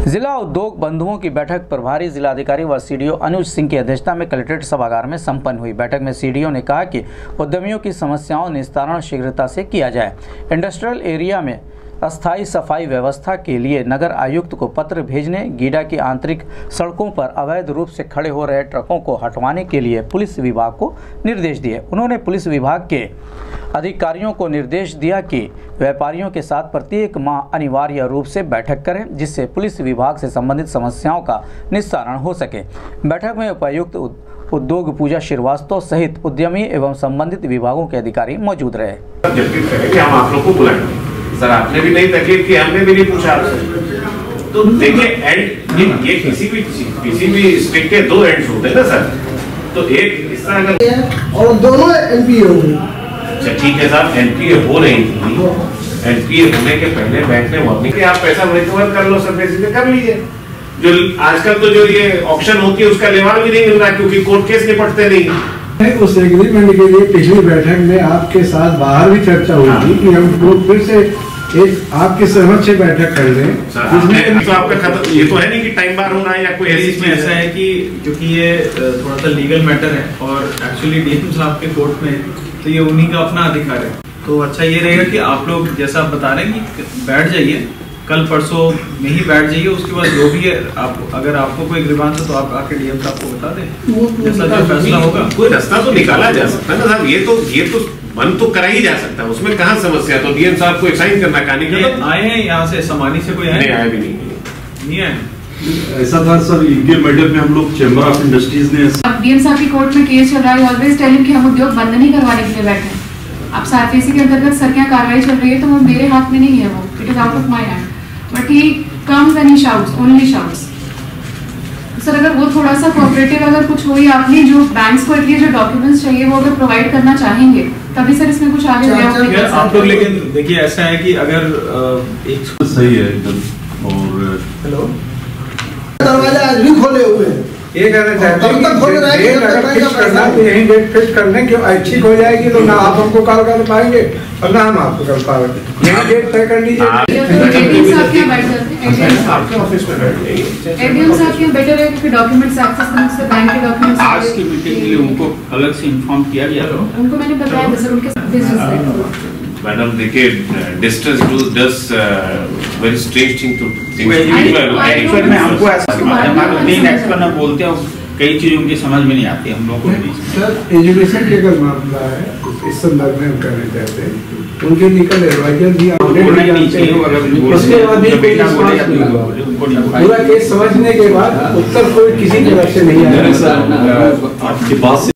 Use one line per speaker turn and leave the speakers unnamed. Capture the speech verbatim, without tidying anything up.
जिला उद्योग बंधुओं की बैठक प्रभारी जिलाधिकारी व सीडीओ अनुज सिंह की अध्यक्षता में कलेक्ट्रेट सभागार में संपन्न हुई। बैठक में सीडीओ ने कहा कि उद्यमियों की समस्याओं निस्तारण शीघ्रता से किया जाए। इंडस्ट्रियल एरिया में अस्थायी सफाई व्यवस्था के लिए नगर आयुक्त को पत्र भेजने, गीडा की आंतरिक सड़कों पर अवैध रूप से खड़े हो रहे ट्रकों को हटवाने के लिए पुलिस विभाग को निर्देश दिए। उन्होंने पुलिस विभाग के अधिकारियों को निर्देश दिया कि व्यापारियों के साथ प्रत्येक माह अनिवार्य रूप से बैठक करें, जिससे पुलिस विभाग से संबंधित समस्याओं का निस्तारण हो सके। बैठक में उपायुक्त उद्योग पूजा श्रीवास्तव सहित उद्यमी एवं संबंधित विभागों के अधिकारी मौजूद रहे।
हम आप लोग को बुलाएंगे सर, आपने भी नहीं तकलीफ की, हमने भी नहीं पूछा आपसे। तो देखिए एंड ये, ये किसी भी किसी भी स्टेट के दो एंड्स होते हैं ना सर, तो एक इस तरह का
और दोनों एनपीए हो गई।
अच्छा ठीक है साहब, एनपीए हो रही थी, एनपीए होने के पहले बैंक ने वार्निंग कि आप पैसा रिकवर कर लो सर, बेसिकली कर लीजिए। जो आजकल तो जो ये ऑप्शन होती है उसका लेवाल भी नहीं मिल रहा क्योंकि कोर्ट केस निपटते नहीं।
उस एग्रीमेंट के लिए पिछली बैठक में आपके साथ बाहर भी चर्चा हुई थी कि हम लोग फिर से एक आपकी सहमत से बैठक कर लें।
तो आपका खत्म ये तो है नहीं कि टाइम बार होना है या कोई ऐसी
इसमें ऐसा है कि क्योंकि ये थोड़ा सा लीगल मैटर है और एक्चुअली डीएम साहब के कोर्ट में तो ये उन्हीं का अपना अधिकार है। तो अच्छा ये रहेगा कि आप लोग जैसा आप बता रहे हैं कि बैठ जाइए, कल परसों में ही बैठ जाइए। उसके बाद जो भी है आप अगर आपको कोई ग्रीवांस है तो आप आके डीएम साहब को बता दें, जैसा जो फैसला होगा।
कोई रास्ता तो निकाला जा सकता है ना साहब, ये तो ये तो बंद तो करा ही जा सकता है, उसमें कहाँ समस्या। तो डीएम साहब को साइन करना कहानी
तो आए हैं यहाँ से समानी से, कोई
नहीं आया भी नहीं
नहीं आए।
ऐसा था सर, इनके मैटर में हम लोग चैम्बर ऑफ इंडस्ट्रीज ने
डीएम साहब की कोर्ट में केस चल रहा है। ऑलवेज टेल हिम कि हम उद्योग बंद नहीं करवाने के लिए बैठे हैं। आप सारफेसी के अंतर्गत सर क्या कार्रवाई चल रही है तो वो मेरे हाथ में नहीं है, वो it is out of my hand, but he comes and he shouts, only shouts. Sir अगर वो थोड़ा सा कोऑपरेटिव अगर कुछ हुई, आपने जो बैंक्स को एटलीस्ट जो डॉक्यूमेंट्स चाहिए वो अगर प्रोवाइड करना चाहेंगे तभी सर इसमें कुछ आगे
बढ़ेगा आप लोग। लेकिन देखिए ऐसा है कि अगर एक
सही है एकदम। और
हेलो
दरवाजा आज भी खोले हुए हैं,
ये कहना चाहते हैं कि डेट अगर फिक्स करना तो यही डेट फिक्स कर दें कि ठीक हो जाएगी तो ना आप हमको कॉल कर पाएंगे और ना हम आपको कर पाएंगे। यही डेट तय कर लीजिए।
एडीएम साहब क्या बैठ जाते हैं,
आपके ऑफिस में बैठ जाइए।
एडीएम साहब क्या बेटर है कि डॉक्यूमेंट्स एक्सेस करने से बैंक के डॉक्यूमेंट्स
आज की मीटिंग के लिए उनको अलग से इन्फॉर्म किया गया था।
उनको मैंने बताया था सर, उनके बिजनेस
मैडम देखिए distance to does very strange thing to
actual में हमको ऐसा हमारे मेन एक्सपर्ट ना बोलते हैं, कई चीजें उनकी समझ में नहीं आती हम लोगों को।
सर एजुकेशन के अगर मामला है इस संदर्भ में हम करना चाहते हैं, उनके लीगल एडवाइजर भी उसके बाद भी पूरा केस समझने के बाद उत्तर कोई किसी तरह से नहीं आया।
आपकी बात